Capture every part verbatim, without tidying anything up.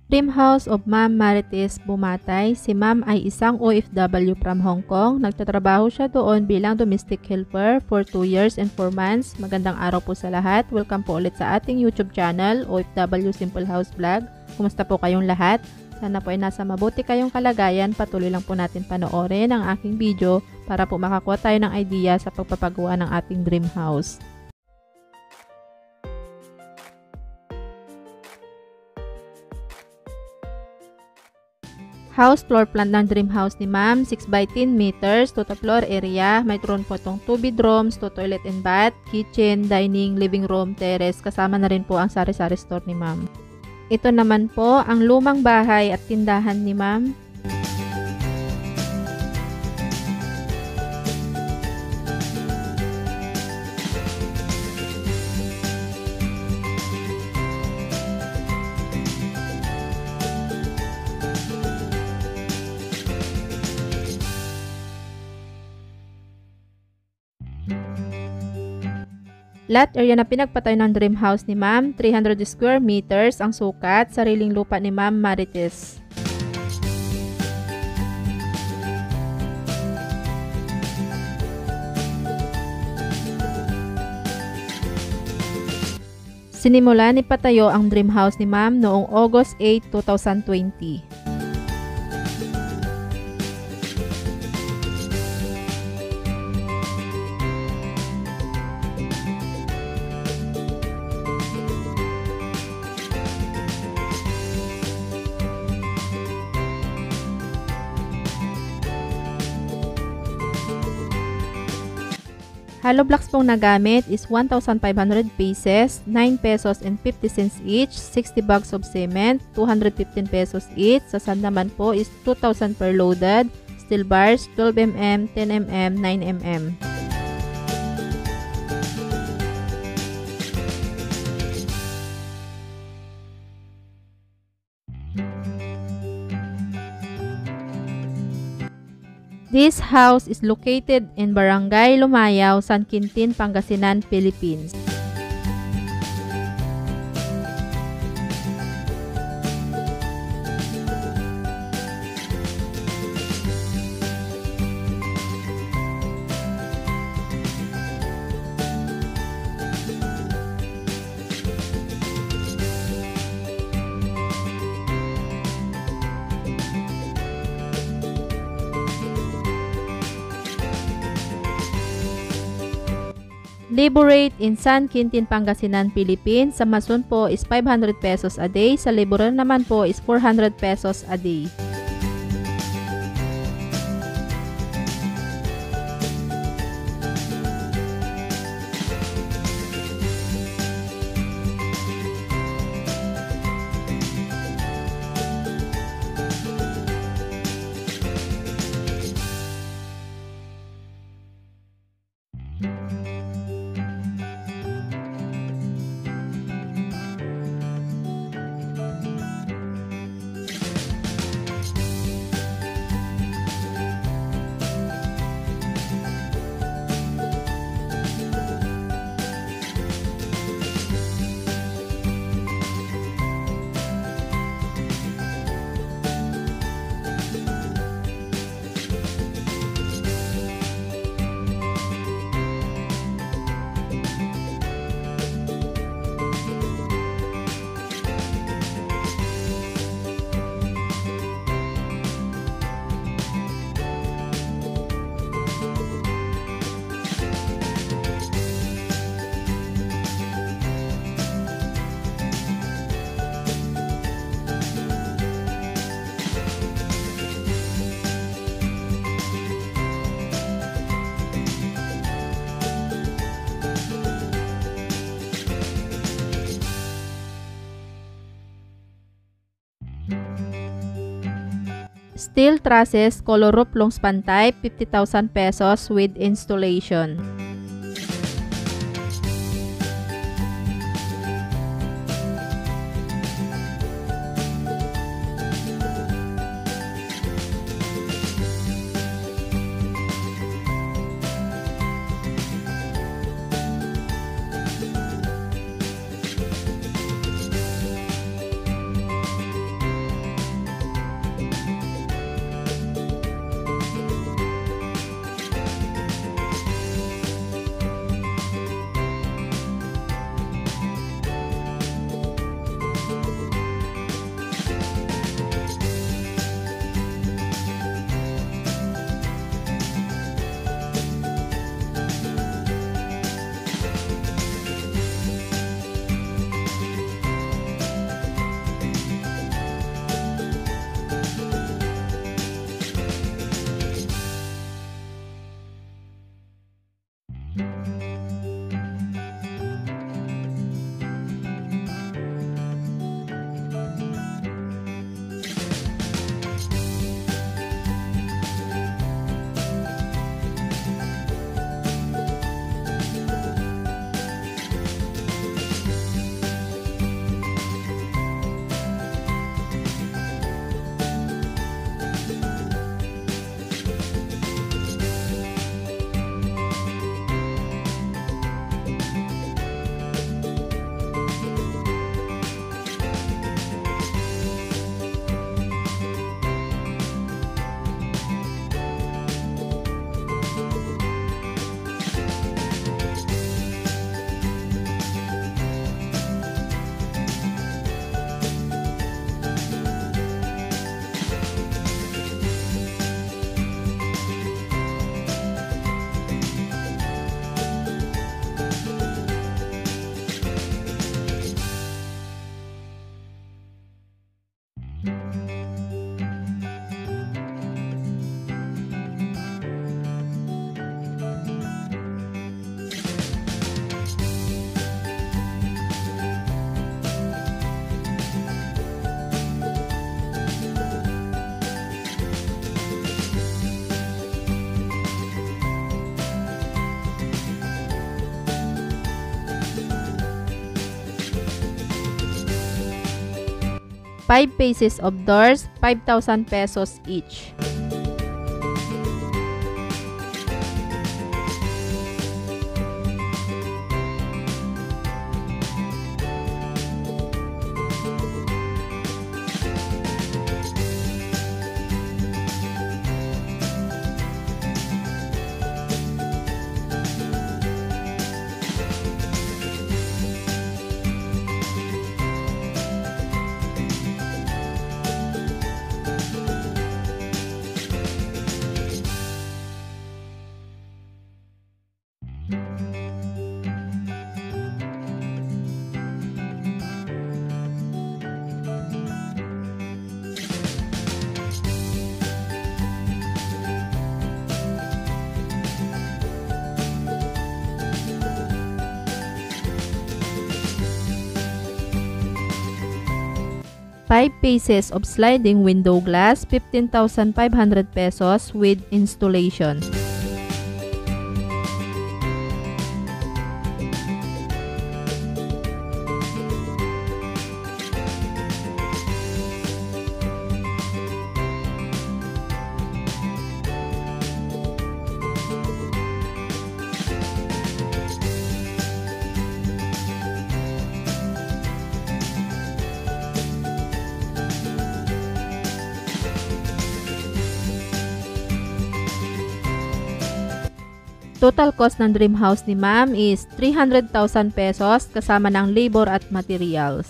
Dream House of Ma'am Marites Bumatay. Si Ma'am ay isang O F W from Hong Kong. Nagtatrabaho siya doon bilang domestic helper for two years and four months. Magandang araw po sa lahat. Welcome po ulit sa ating YouTube channel, O F W Simple House Vlog. Kumusta po kayong lahat? Sana po ay nasa mabuti kayong kalagayan. Patuloy lang po natin panoorin ang aking video para po makakuha tayo ng idea sa pagpapagawa ng ating dream house. House floor plan ng dream house ni Ma'am, six by ten meters, total floor area. May turon po itong two bedrooms, two toilet and bath, kitchen, dining, living room, terrace. Kasama na rin po ang sari-sari store ni Ma'am. Ito naman po ang lumang bahay at tindahan ni Ma'am. Lot area na pinagpatay ng dream house ni Ma'am, three hundred square meters ang sukat, sariling lupa ni Ma'am Marites. Sinimula ni patayo ang dream house ni Ma'am noong August eighth, two thousand twenty. Hollow blocks pong nagamit is one thousand five hundred pieces, nine pesos and fifty cents each, sixty bags of cement, two hundred fifteen pesos each. Sa sand naman po is two thousand per loaded, steel bars, twelve millimeters, ten millimeters, nine millimeters. This house is located in Barangay Lumayaw, San Quintin, Pangasinan, Philippines. Labor rate in San Quintin, Pangasinan, Philippines. Sa mason po is five hundred pesos a day. Sa laborer naman po is four hundred pesos a day. Steel trusses, color roof long span type, fifty thousand pesos with installation. five pieces of doors, five thousand pesos each. five pieces of sliding window glass, fifteen thousand five hundred pesos with installation. Total cost ng dream house ni ma'am is three hundred thousand pesos kasama ng labor at materials.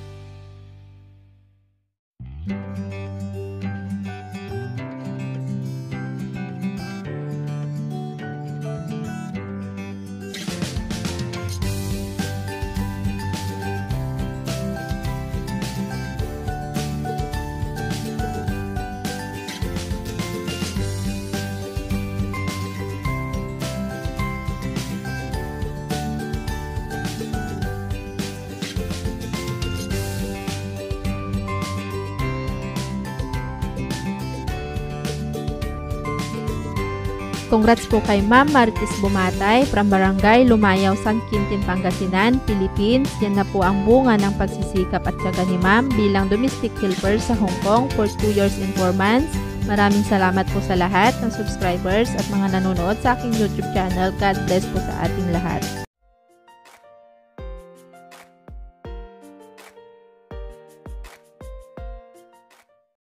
Congrats po kay Ma'am Marites Bumatay from Barangay Lumayaw, San Quintin, Pangasinan, Philippines. Yan na po ang bunga ng pagsisikap at tiyaga ni Ma'am bilang domestic helper sa Hong Kong for two years and four months. Maraming salamat po sa lahat ng subscribers at mga nanonood sa aking YouTube channel. God bless po sa ating lahat.